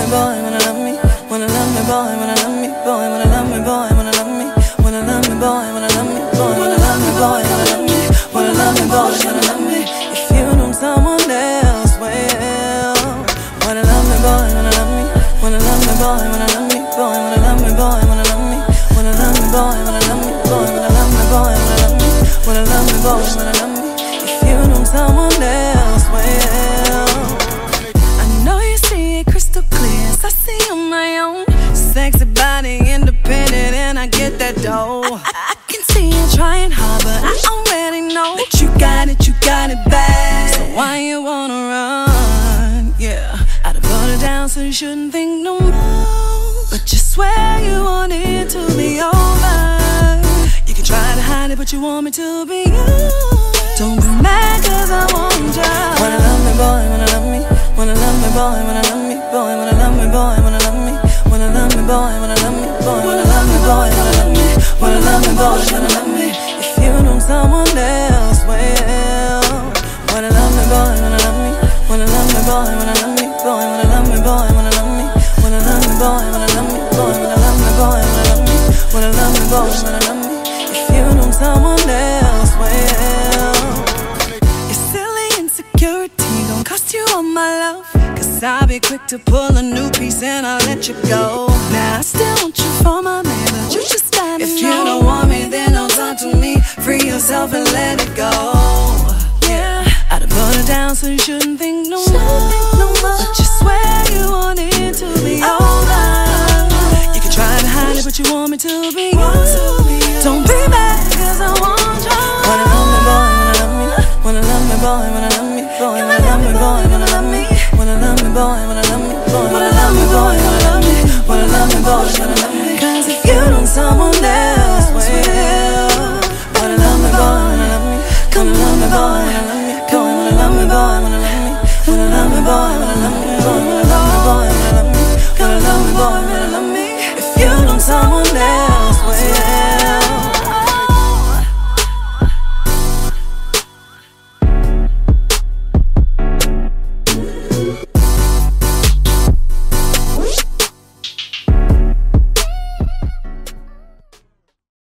boy, wanna love me, wanna love me, boy, wanna love me, boy, wanna love me, boy, wanna love me, wanna love me, boy, wanna love me, boy, wanna love me, boy, wanna love me, wanna love me, boy, wanna love me. If you know someone else, well, wanna love me, boy, wanna love me, wanna love me, boy, wanna love me, boy, wanna love me, boy, wanna love me, wanna love me, boy, wanna love me, boy, wanna love me, boy, wanna love me, wanna love me, boy, wanna love me. If you know someone else, well, I know you see it crystal clear, so I see on my own. Sexy body, independent, and I get that dough. I can see you trying hard, but I already know that you got it bad. So why you wanna run? Yeah, I'd have put it down, so you shouldn't think no more. But you swear you want it to be over. You can try to hide it, but you want me to be you. Don't be mad, cause I want you. Wanna love me, boy, wanna love me, wanna love me, boy, wanna love me, boy, wanna love me, boy, wanna love me, wanna love me, boy, wanna love me, boy, wanna love me, boy, wanna love me, wanna love me, boy, wanna love me. If you know someone else, well, wanna love me, boy, wanna love me, wanna love me, boy, wanna love me, boy, wanna love me, boy, wanna love me, wanna love me, boy, wanna love me, boy, wanna love me, boy, wanna love me, wanna love me, boy, wanna love me. If you know someone else, well, your silly insecurity gon' cost you all my love. Cause I'll be quick to pull a new piece and I'll let you go. Now I still want you for my man, but you just gotta know. If you don't want me, then don't talk to me. Free yourself and let it go. Yeah, I'd have put it down, so you shouldn't think no more. But you swear you want it to be over. You can try to hide it, but you want me to be